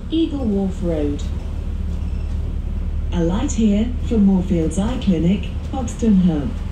Eagle Wharf Road. Alight here for Moorfields Eye Clinic, Hoxton Hub.